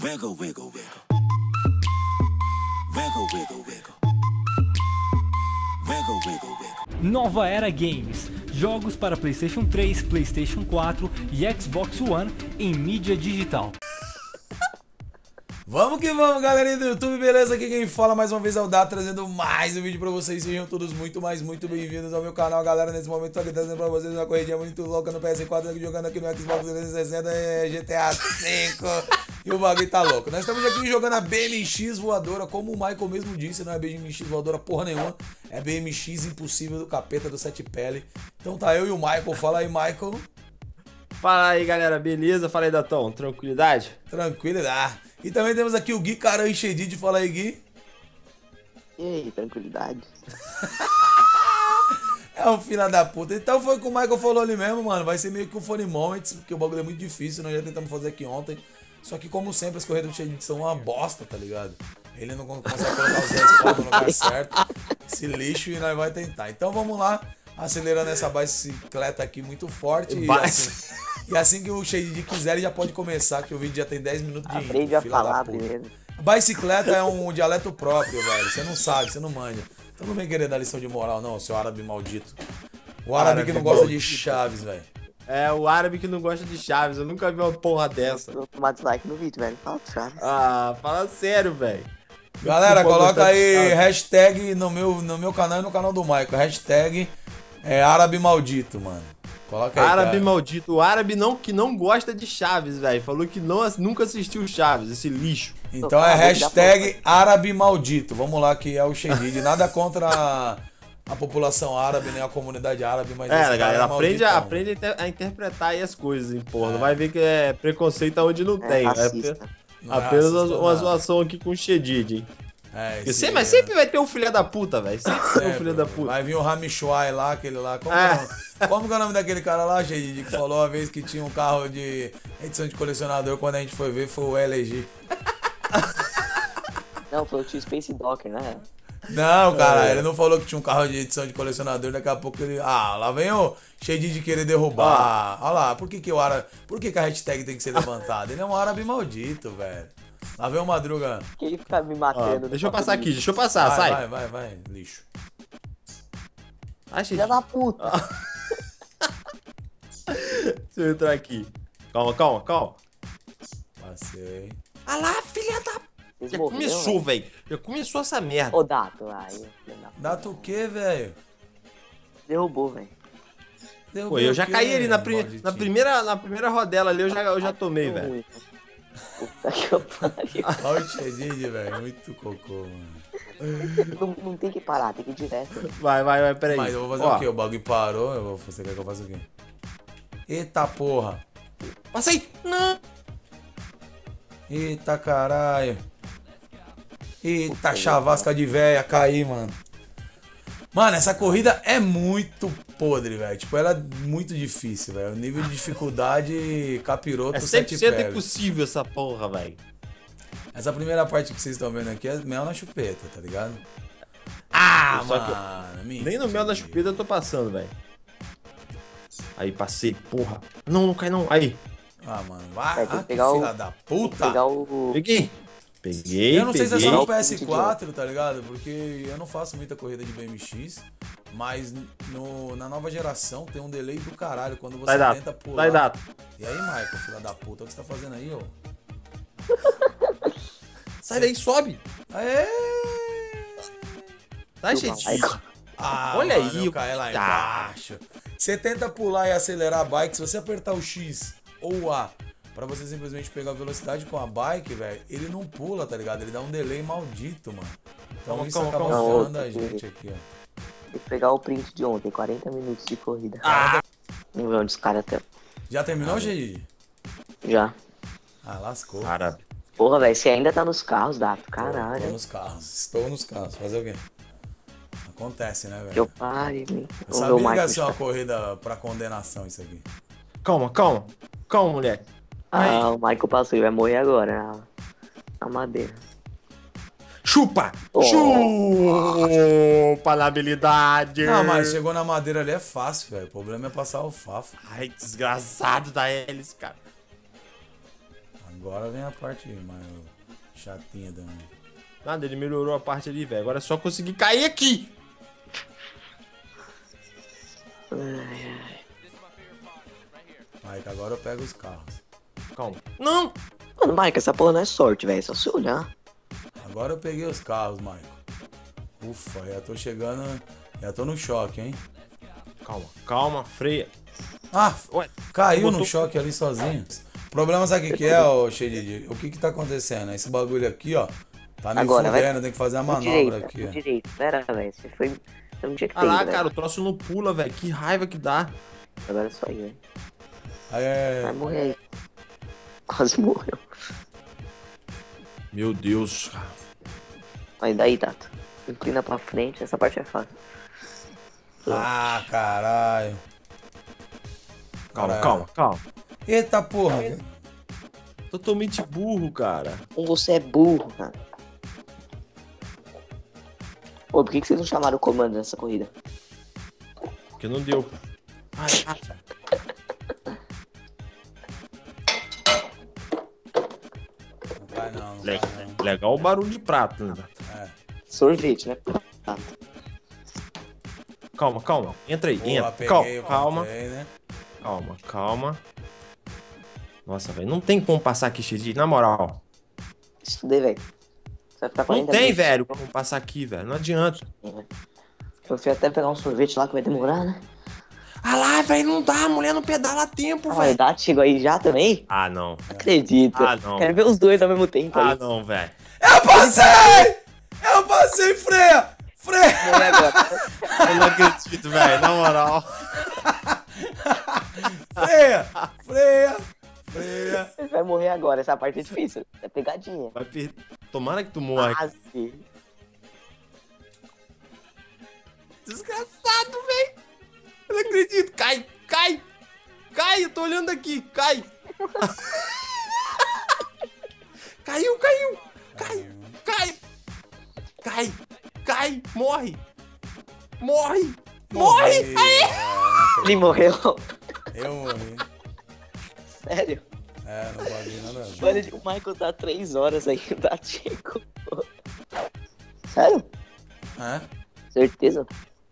Wiggle, wiggle, wiggle. Wiggle, wiggle, wiggle. Wiggle, wiggle, wiggle. Nova Era Games. Jogos para PlayStation 3, PlayStation 4 e Xbox One em mídia digital. Vamos que vamos, galerinha do YouTube, beleza? Aqui quem fala mais uma vez é o Dá, trazendo mais um vídeo pra vocês. Sejam todos muito bem-vindos ao meu canal, galera. Nesse momento tô aqui trazendo pra vocês uma corridinha muito louca no PS4, aqui jogando aqui no Xbox 360, GTA V. E o bagulho tá louco. Nós estamos aqui jogando a BMX voadora, como o Michael mesmo disse, não é BMX voadora porra nenhuma. É BMX impossível do capeta do Sete Pele. Então tá eu e o Michael. Fala aí, Michael. Fala aí, galera, beleza? Fala aí, Datão, tranquilidade? Tranquilidade. E também temos aqui o Gui Caran Enchedid. Fala aí, Gui. E aí, tranquilidade? É um filho da puta. Então foi o que o Michael falou ali mesmo, mano. Vai ser meio que um Funny Moments, porque o bagulho é muito difícil. Nós já tentamos fazer aqui ontem. Só que, como sempre, as corridas do Enchedid são uma bosta, tá ligado? Ele não consegue colocar os 10 pontos no lugar certo. Esse lixo, e nós vai tentar. Então vamos lá, acelerando essa bicicleta aqui muito forte. E assim que o Enchedid quiser, ele já pode começar, que o vídeo já tem 10 minutos de intro. Aprende a falar primeiro. Bicicleta é um dialeto próprio, velho. Você não sabe, você não manja. Então não vem querer dar lição de moral, não, seu árabe maldito. O árabe que não gosta de Chaves, velho. É, o árabe que não gosta de Chaves. Eu nunca vi uma porra dessa. Eu tomar dislike no vídeo, velho. Fala pro Chaves. Ah, fala sério, velho. Galera, coloca aí hashtag no meu canal e no canal do Michael. Hashtag árabe maldito, mano. Coloca aí, árabe cara. maldito. O árabe que não gosta de Chaves, velho. Falou que nunca assistiu Chaves, esse lixo. Então é hashtag árabe maldito. Vamos lá, que é o Enchedid. Nada contra a população árabe, nem a comunidade árabe, mas esse galera, malditão, aprende a interpretar aí as coisas, hein, porra. Não vai ver que é preconceito onde não tem. Racista. Apenas uma zoação aqui com o Enchedid, hein. Mas sempre vai ter um filho da puta, velho. Sempre vai ter um filho da puta. Vai vir o Ramishwai lá, aquele lá. Como que é o nome daquele cara lá, Enchedid, que falou uma vez que tinha um carro de edição de colecionador, quando a gente foi ver, foi o LG. Não, foi o tio Space Docker, né? Não, cara, ele não falou que tinha um carro de edição de colecionador, daqui a pouco ele... Ah, lá vem o Enchedid de querer derrubar. Olha lá, por que a hashtag tem que ser levantada? Ele é um árabe maldito, velho. Lá vem o Madruga. Quem fica me matando? Deixa eu passar aqui, deixa eu passar, sai. Vai, lixo. Filha da puta. Deixa eu entrar aqui. Calma. Passei. Ah lá, filha da... Vocês Já morreram, começou, velho. Já começou essa merda. Ô, Dato, aí. Data o quê, velho? Derrubou, velho. Pô, eu já caí ali na primeira rodela ali, eu já tomei, velho. Puta que eu pariu. Olha o Enchedid, velho. Muito cocô, mano. Não tem que parar, tem que ir direto. Vai, peraí. Mas eu vou fazer o quê? O bagulho parou, você quer que eu faça o quê? Eita porra. Passei! Não! Eita caralho. Eita chavasca de véia, caí, mano. Mano, essa corrida é muito podre, velho. Tipo, ela é muito difícil, velho. O nível de dificuldade capiroto, É 100% impossível essa porra, velho. Essa primeira parte que vocês estão vendo aqui é mel na chupeta, tá ligado? Ah, mano. Nem no mel na chupeta eu tô passando, velho. Aí, passei, porra. Não cai não. Aí. Ah, mano. Vai, que pegar filha da puta. Pegar o... Peguei. Eu não sei se é só no PS4, tá ligado? Porque eu não faço muita corrida de BMX, mas na nova geração tem um delay do caralho quando você tenta pular. Vai dar. E aí, Michael, filha da puta, o que você tá fazendo aí, ó? Sai daí, sobe. Aê! Tá, gente? Ah, olha mano, aí, eu caí lá embaixo. Você tenta pular e acelerar a bike, se você apertar o X ou o A pra você simplesmente pegar a velocidade com a bike, velho, ele não pula, tá ligado? Ele dá um delay maldito, mano. Então isso acaba ferrando a gente aqui, ó. Tem que pegar o print de ontem, 40 minutos de corrida. Vamos ver onde os caras estão. Já terminou, Gei? Já. Ah, lascou. Árabe. Porra, velho, você ainda tá nos carros, Dato. Caralho. Estou nos carros. Fazer o quê? Acontece, né, velho? Que eu pare, hein? Eu sabia que ia ser uma corrida pra condenação isso aqui. Calma, mulher. Ah, o Michael passou e vai morrer agora. Na madeira. Chupa! Oh. Chupa na habilidade! Não, mas chegou na madeira ali é fácil, velho. O problema é passar o fafo. Ai, desgraçado da hélice, cara. Agora vem a parte mais chatinha também. Nada, ele melhorou a parte ali, velho. Agora é só conseguir cair aqui. Mike, agora eu pego os carros. Calma. Não! Mano, Mike, essa porra não é sorte, velho. É só se olhar. Agora eu peguei os carros, Mike. Ufa, já tô chegando. Já tô no choque, hein? Calma, calma, freia. Ah, Ué, caiu botou- no choque ali sozinho. O problema, sabe o que é, ô Shedid? O que tá acontecendo? Esse bagulho aqui, ó. Tá me Agora, vai- fudendo, tem que fazer a manobra Direita, aqui, ó. direita. Pera, velho. Você foi... Você não tinha que ter Ah lá, ido, velho. cara, o troço não pula, velho. Que raiva que dá. Agora é só ir, velho. Aí, Vai morrer aí. Quase morreu. Meu Deus, cara. Aí daí, Tato. Inclina pra frente. Essa parte é fácil. Ah, caralho. Calma, Caralho. calma, calma. Eita porra. Totalmente burro, cara. Como você é burro, cara. Pô, por que vocês não chamaram o comando nessa corrida? Porque não deu. Ai, ai. Não vai não, não vai não. Legal o barulho de prato, né? É. Sorvete, né? Calma, calma. Entra aí, Boa, entra. peguei, Calma, eu calma, botei, né? calma, calma. Nossa, velho, não tem como passar aqui, Xixi, na moral. Estudei, velho. Você vai ficar Não 40 tem, minutos. velho, como passar aqui, velho. Não adianta. Eu fui até pegar um sorvete lá que vai demorar, né? Ah lá, velho, não dá. A mulher não pedala a tempo, Ah, mas velho. dá, chegou aí já também? Ah, não. Acredito. Ah, não. Quero ver os dois ao mesmo tempo Ah, aí. não, velho. Eu passei! Eu passei, freia! Freia! Morrer agora. Eu não acredito, velho, na moral. Freia! Freia! Freia! Ele vai morrer agora, essa parte é difícil. É pegadinha. Vai Tomara que tu morra. Quase. Desgraçado, velho. Eu não acredito. Cai, cai. Cai, eu tô olhando aqui. Cai. Caiu, caiu. Cai, cai. Cai, cai. Morre. Morre. Morre. Ele morreu. Eu morri. Sério. É, não pode ir nada. Mano, o Michael tá 3 horas aí, tá Chico. Sério? É? Certeza?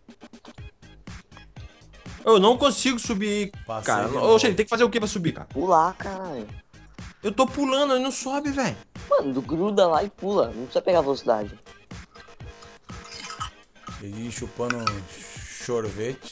Eu não consigo subir, Passei cara. de Ô, novo. Xande, tem que fazer o que pra subir, cara? Pular, caralho. Eu tô pulando, ele não sobe, velho. Mano, gruda lá e pula. Não precisa pegar velocidade. Ele chupando sorvete.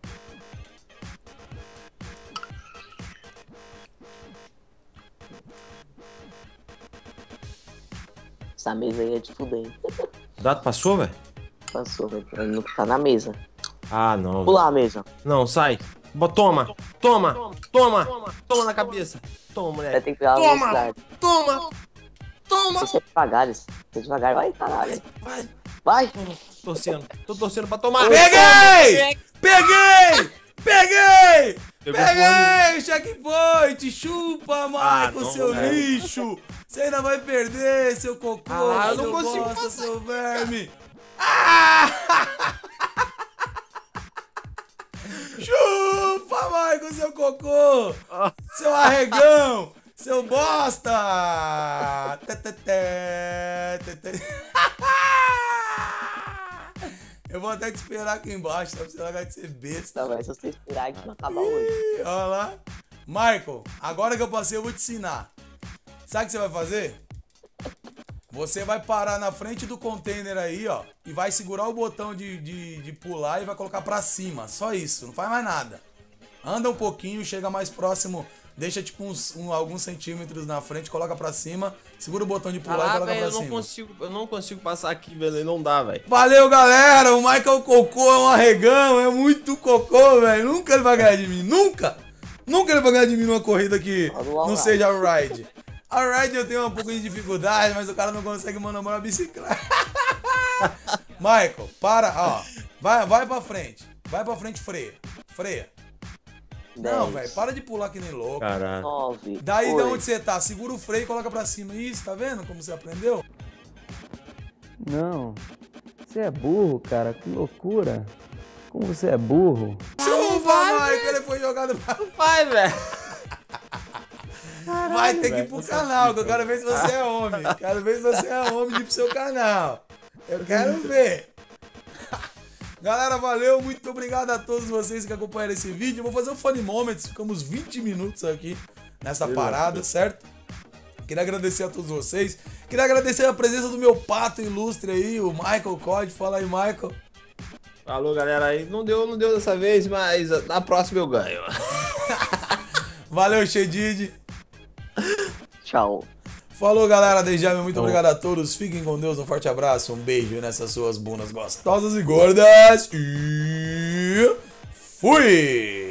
Essa mesa aí é de fuder. O dado passou, velho? Passou, velho. Ele não tá na mesa. Ah, não. Pular a mesa. Não, sai. Toma, toma, toma, toma na cabeça. Toma, Vai moleque. ter que pegar a Toma, velocidade. toma, toma. Você é devagar, você é devagar. Vai, caralho. Vai. Vai. Tô torcendo pra tomar. Peguei! Peguei! Peguei! Pegou Peguei! Checkpoint! Chupa, Ah, Michael, não, seu velho. lixo! Você ainda vai perder, seu cocô, Ah, eu seu não consigo bosta, passar. seu verme! Ah! Chupa, Michael, seu cocô! Seu arregão! Seu bosta! Eu vou até te esperar aqui embaixo, tá? Pra você largar de ser besta. Não, velho, se você esperar aqui, não acaba hoje. Ih, olha lá. Michael, agora que eu passei, eu vou te ensinar. Sabe o que você vai fazer? Você vai parar na frente do container aí, ó. E vai segurar o botão de pular e vai colocar pra cima. Só isso, não faz mais nada. Anda um pouquinho, chega mais próximo. Deixa tipo alguns centímetros na frente, coloca pra cima. Segura o botão de pular e coloca velho, pra eu cima. não consigo passar aqui, velho. Não dá, velho. Valeu, galera! O Michael Cocô é um arregão, é muito cocô, velho. Nunca ele vai ganhar de mim, nunca! Nunca ele vai ganhar de mim numa corrida que não seja a ride. A ride eu tenho um pouco de dificuldade, mas o cara não consegue manobrar a bicicleta. Michael, para, ó. Vai pra frente. Vai pra frente, freia. Freia. Não, velho, para de pular que nem louco. Caralho. 9. Daí de onde você tá, segura o freio e coloca pra cima. Isso, tá vendo como você aprendeu? Não, você é burro, cara, que loucura. Como você é burro. Chupa, Michael, ele foi jogado pra... Vai, velho. Vai ter que ir pro canal, que eu quero ver se você é homem. Quero ver se você é homem de ir pro seu canal. Eu quero ver. Galera, valeu, muito obrigado a todos vocês que acompanharam esse vídeo. Eu vou fazer um Funny Moments, ficamos 20 minutos aqui nessa parada, certo? Queria agradecer a todos vocês. Queria agradecer a presença do meu pato ilustre aí, o Michael Cod. Fala aí, Michael. Falou, galera, aí não deu dessa vez, mas na próxima eu ganho. Valeu, Shedid. Tchau. Falou, galera, desde já, muito obrigado a todos. Fiquem com Deus, um forte abraço, um beijo nessas suas bundas gostosas e gordas. E fui!